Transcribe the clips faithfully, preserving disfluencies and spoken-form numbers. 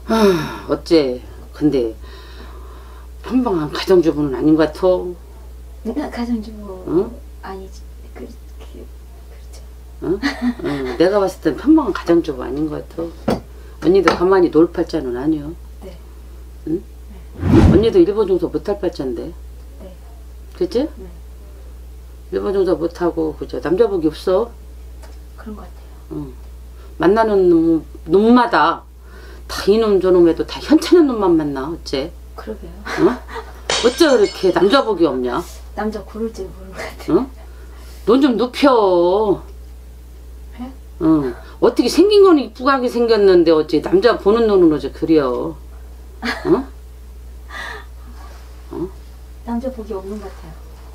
아, 어째 근데 평범한 가정주부는 아닌 것 같아. 내가 가정주부 응? 아니지. 그, 그, 그렇죠. 응? 응, 내가 봤을 땐 평범한 가정주부 아닌 것 같아. 언니도 가만히 놀 팔자는 아니여. 네. 응? 네. 언니도 일본 정서 못할 팔자인데. 네. 그치? 네. 일본 정서 못하고 그죠? 남자복이 없어. 그런 것 같아요. 응. 만나는 놈, 놈마다 다 이놈 저놈 해도 다 현찮은 놈만 만나. 어째? 그러게요. 응? 어째 그렇게 남자복이 없냐? 남자 고를 줄 모르는 것 같아요. 응? 넌 좀 눕혀. 네? 응. 어떻게 생긴 건 이쁘게 생겼는데 어째 남자 보는 눈은 어째 그려. 응? 응? 남자 복이 없는 것 같아요.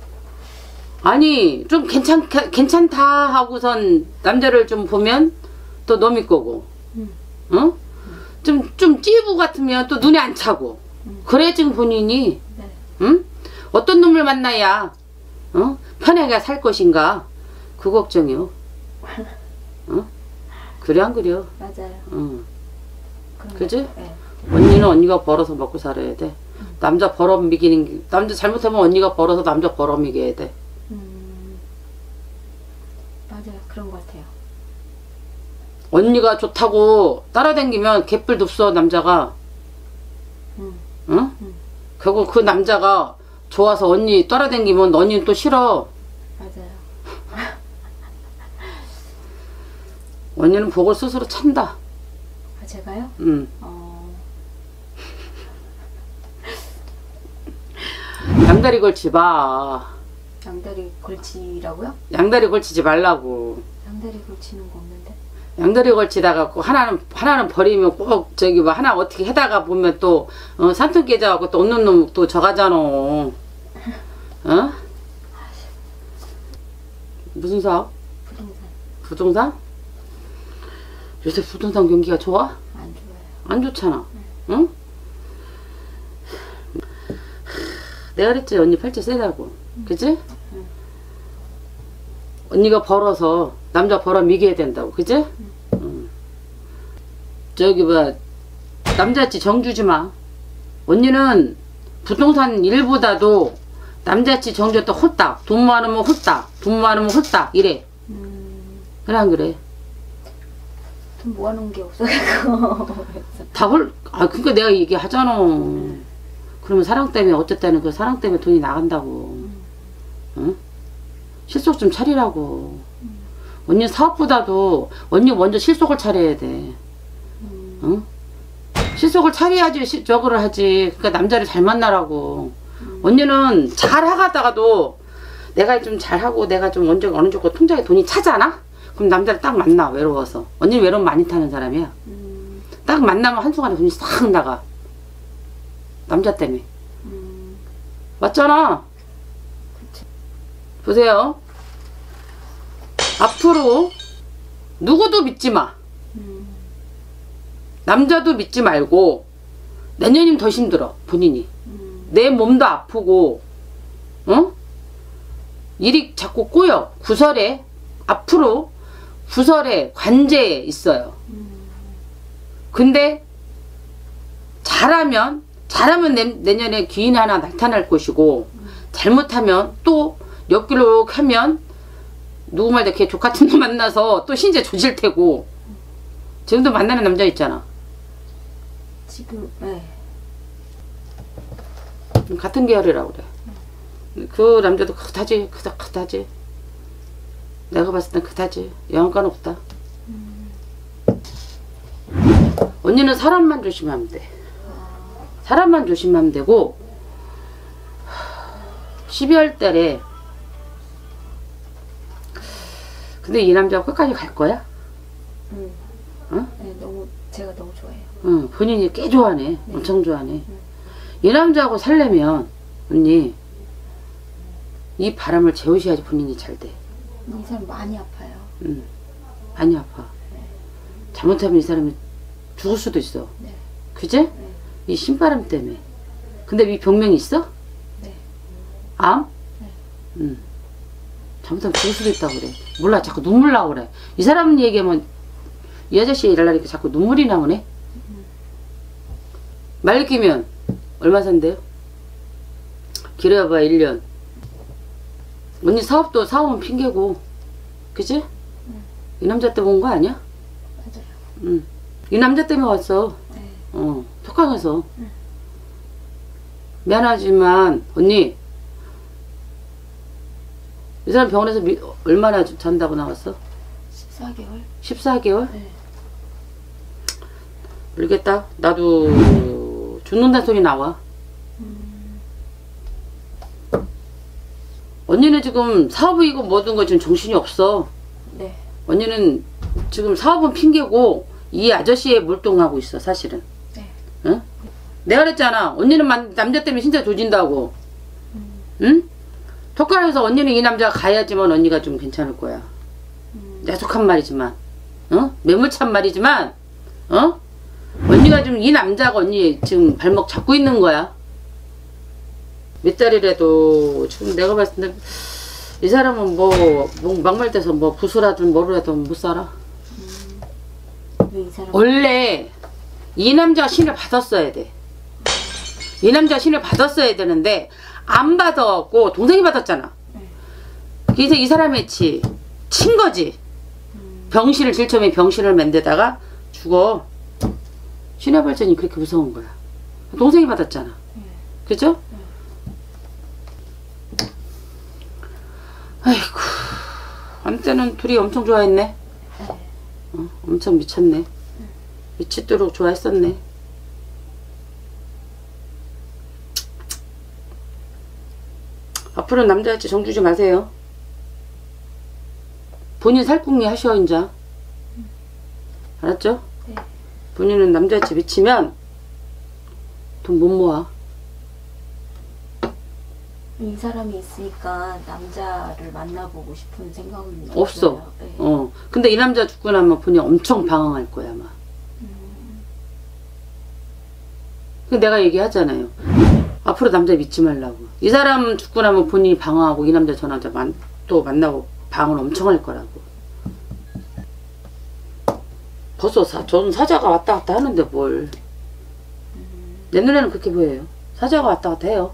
아니 좀 괜찮, 괜찮다 하고선 남자를 좀 보면 또 놈이 거고. 음. 응? 좀, 좀 찌부 같으면 또 눈에 안 차고. 음. 그래 지금 본인이 네. 응? 어떤 놈을 만나야 어? 편하게 살 것인가 그 걱정이요. 어? 그래 안 그려? 맞아요. 응. 그런 것 그지? 같아요. 네. 언니는 언니가 벌어서 먹고 살아야 돼. 음. 남자 벌어 미기는 게- 남자 잘못하면 언니가 벌어서 남자 벌어 미겨야 돼. 음. 맞아요. 그런 것 같아요. 언니가 좋다고 따라다니면 개뿔도 없어 남자가. 음. 응? 음. 결국 그 남자가 좋아서 언니 따라다니면 언니는 또 싫어. 맞아요. 언니는 복을 스스로 찬다. 아, 제가요? 응. 어. 양다리 걸치 마. 양다리 걸치라고요? 양다리 걸치지 말라고. 양다리 걸치는 거 없는데. 양다리 걸치다가 꼭 하나는 하나는 버리면 꼭 저기 뭐 하나 어떻게 해다가 보면 또 어, 산통 깨져갖고 또 없는 놈 또 저가잖아. 어? 무슨 사업? 부동산. 부동산? 요새 부동산 경기가 좋아? 안 좋아요. 안 좋잖아. 응? 내가 그랬지 언니 팔자 세다고. 그치? 응. 언니가 벌어서 남자 벌어 미겨야 된다고. 그치? 응. 응. 저기 뭐 남자치 정주지 마. 언니는 부동산 일보다도 남자치 정주였다 홀딱. 돈 많으면 홀딱. 돈 많으면 홀딱. 이래. 음. 그래 안 그래? 돈 모아놓은 게 없어가지고. 다 홀, 아, 그니까 내가 얘기하잖아. 음. 그러면 사랑 때문에 어쨌다는 그 사랑 때문에 돈이 나간다고. 음. 응? 실속 좀 차리라고. 음. 언니 사업보다도 언니 먼저 실속을 차려야 돼. 음. 응? 실속을 차려야지 시, 저거를 하지. 그러니까 남자를 잘 만나라고. 음. 언니는 잘 하다가도 내가 좀 잘하고 내가 좀 언제 어느 정도 통장에 돈이 차잖아? 그럼 남자를 딱 만나 외로워서. 언니는 외로움 많이 타는 사람이야. 음. 딱 만나면 한순간에 돈이 싹 나가. 남자 때문에. 음. 맞잖아. 그쵸. 보세요. 앞으로 누구도 믿지 마. 음. 남자도 믿지 말고 내년이면 더 힘들어. 본인이. 음. 내 몸도 아프고 어? 일이 자꾸 꼬여. 구설에 앞으로 구설에 관제에 있어요. 음. 근데 잘하면 잘하면 내, 내년에 귀인 하나 나타날 것이고 음. 잘못하면 또 엮기로 하면 누구 말대 걔 족같은 놈 만나서 또 신세 조질 테고. 지금도 만나는 남자 있잖아. 지금, 네. 같은 계열이라고 그래. 그 남자도 그다지 그다 그다지. 내가 봤을 땐 그다지. 영양가는 없다. 음. 언니는 사람만 조심하면 돼. 사람만 조심하면 되고 십이월 달에 근데 이 남자가 끝까지 갈 거야? 음. 응? 네, 너무, 제가 너무 좋아해요. 응, 본인이 꽤 좋아하네. 네. 엄청 좋아하네. 음. 이 남자하고 살려면 언니 이 바람을 재우셔야지 본인이 잘 돼. 이 사람 많이 아파요. 응. 많이 아파. 잘못하면 이 사람이 죽을 수도 있어. 네. 그제? 네. 이 신바람 때문에. 근데 이 병명이 있어? 네. 암? 네. 응. 잘못하면 죽을 수도 있다고 그래. 몰라, 자꾸 눈물 나고 그래. 이 사람 얘기하면 이 아저씨 일하려니까 자꾸 눈물이 나오네. 음. 말리 끼면 얼마 산대요? 길어야 봐 일 년. 언니 사업도 사업은 핑계고, 그치? 응. 이 남자 때문에 온 거 아니야? 맞아요. 응. 이 남자 때문에 왔어. 네. 어, 속강에서. 응. 미안하지만 언니, 이 사람 병원에서 미, 얼마나 잔다고 나왔어? 십사 개월? 십사 개월? 네. 모르겠다. 나도 죽는다 소리 나와. 음. 언니는 지금 사업이고 뭐든 거 지금 정신이 없어. 네. 언니는 지금 사업은 핑계고 이 아저씨에 몰동하고 있어 사실은. 네. 응? 내가 그랬잖아. 언니는 만- 남자 때문에 진짜 조진다고. 음. 응? 톡가에서 언니는 이 남자가 가야지만 언니가 좀 괜찮을 거야. 음. 야속한 말이지만, 어? 매몰찬 말이지만, 어? 언니가 좀 이 남자가 언니 지금 발목 잡고 있는 거야. 몇 달이라도 지금 내가 봤을 때 이 사람은 뭐, 뭐 막말돼서 뭐 부수라든 뭐라도 못 살아. 왜 이 사람? 원래 이 남자가 신을 받았어야 돼. 이 남자가 신을 받았어야 되는데 안 받았고 동생이 받았잖아. 네. 그래서 이 사람이 치, 친 거지. 음. 병신을 질처음에 병신을 만들다가 죽어. 신의 발전이 그렇게 무서운 거야. 동생이 받았잖아. 네. 그죠? 아이고, 한때는 둘이 엄청 좋아했네. 네. 어, 엄청 미쳤네. 미치도록 좋아했었네. 앞으로 남자한테 정 주지 마세요. 본인 살궁리 하셔 인자. 알았죠? 네. 본인은 남자한테 미치면 돈 못 모아. 이 사람이 있으니까 남자를 만나보고 싶은 생각은 없어. 없어요. 네. 어. 근데 이 남자 죽고 나면 본인 엄청 방황할 거야 아마. 음. 그 내가 얘기하잖아요. 앞으로 남자 믿지 말라고. 이 사람 죽고 나면 본인이 방황하고 이 남자 저 남자 만, 또 만나고 방황을 엄청 할 거라고. 벌써 사, 전 사자가 왔다 갔다 하는데 뭘. 내 눈에는 그렇게 보여요. 사자가 왔다 갔다 해요.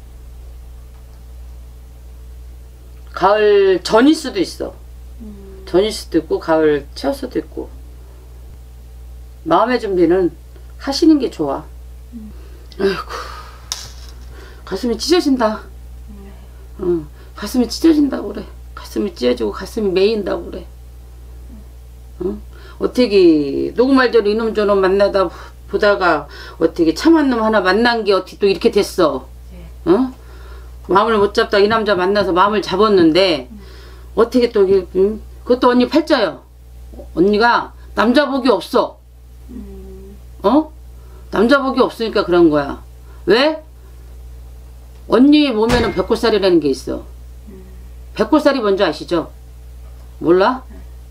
가을 전일 수도 있어. 음. 전일 수도 있고 가을 채울 수도 있고. 마음의 준비는 하시는 게 좋아. 음. 아이고 가슴이 찢어진다. 네. 어, 가슴이 찢어진다고 그래. 가슴이 찢어지고 가슴이 메인다고 그래. 어? 어떻게 녹말대로 이놈 저놈 만나다 보다가 어떻게 참한 놈 하나 만난 게 어떻게 또 이렇게 됐어. 네. 어? 마음을 못 잡다 이 남자 만나서 마음을 잡았는데 음. 어떻게 또 이게, 음? 그것도 언니 팔자요. 언니가 남자 복이 없어. 음. 어? 남자 복이 없으니까 그런 거야. 왜? 언니 몸에는 벽골살이라는 게 있어. 음. 벽골살이 뭔지 아시죠? 몰라?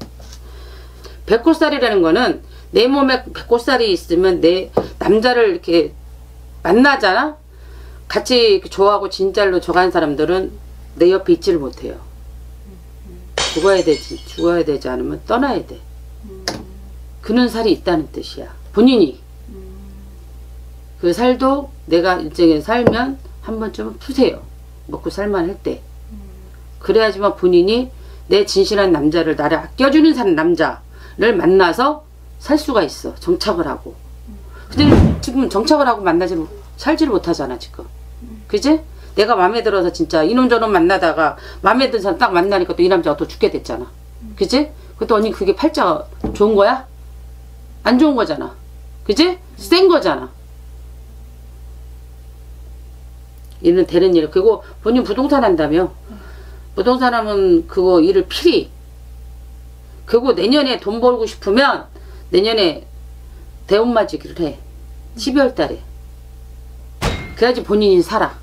벽골살이라는 거는 내 몸에 벽골살이 있으면 내 남자를 이렇게 만나잖아? 같이 이렇게 좋아하고 진짜로 좋아하는 사람들은 내 옆에 있지를 못해요. 죽어야 되지. 죽어야 되지 않으면 떠나야 돼. 음. 그는 살이 있다는 뜻이야. 본인이. 음. 그 살도 내가 일정에 살면 한 번쯤은 푸세요. 먹고 살만할 때. 음. 그래야지만 본인이 내 진실한 남자를 나를 아껴주는 사람 남자를 만나서 살 수가 있어. 정착을 하고. 근데 지금 정착을 하고 만나지 못- 살지를 못하잖아 지금. 그지? 내가 마음에 들어서 진짜 이놈 저놈 만나다가 마음에 든 사람 딱 만나니까 또 이 남자가 또 죽게 됐잖아. 그지? 그것도 언니 그게 팔자가 좋은 거야? 안 좋은 거잖아. 그지? 센 거잖아. 일은 되는 일. 그리고 본인 부동산 한다며. 부동산 하면 그거 일을 필히. 그리고 내년에 돈 벌고 싶으면 내년에 대운맞이기를 해. 십이월 달에. 그래야지 본인이 살아.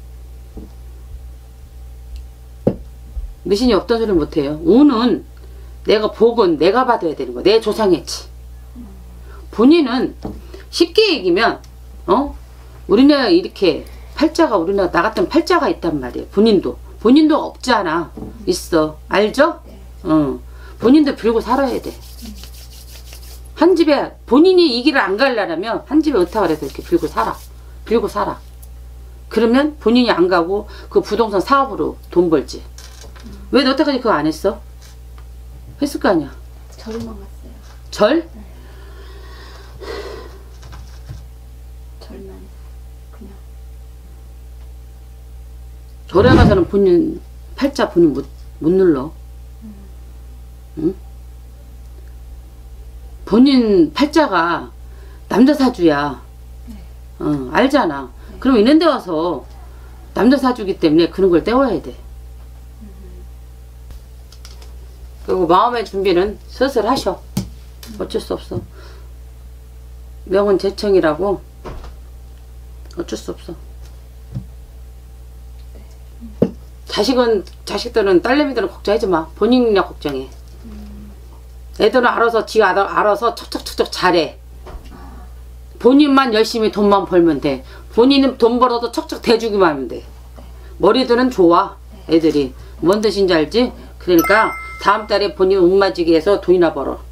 미신이 없던 소리 못해요. 운은 내가 복은 내가 받아야 되는 거야. 내 조상했지. 본인은 쉽게 얘기면 어 우리나라 이렇게 팔자가 우리나라 나 같은 팔자가 있단 말이에요. 본인도 본인도 없지 않아. 있어. 알죠? 네. 어 본인도 빌고 살아야 돼. 한 집에 본인이 이 길을 안 가려면 한 집에 어떻게 그래서 이렇게 빌고 살아. 빌고 살아. 그러면 본인이 안 가고 그 부동산 사업으로 돈 벌지. 왜 너때까지 그거 안 했어? 했을 거 아니야. 절만 갔어요. 절? 절만 그냥. 절에 가서는 본인 팔자 본인 못, 못 눌러. 응? 본인 팔자가 남자 사주야. 어, 알잖아. 그럼 있는 데 와서 남자 사주기 때문에 그런 걸 떼워야 돼. 그리고 마음의 준비는 슬슬 하셔. 어쩔 수 없어. 명은 제청이라고. 어쩔 수 없어. 자식은, 자식들은, 딸내미들은 걱정하지 마. 본인이나 걱정해. 애들은 알아서, 지 알아서 척척척척 잘해. 본인만 열심히 돈만 벌면 돼. 본인은 돈 벌어도 척척 대주기만 하면 돼. 머리들은 좋아. 애들이. 뭔 뜻인지 알지? 그러니까 다음 달에 본인 운 맞이기 해서 돈이나 벌어.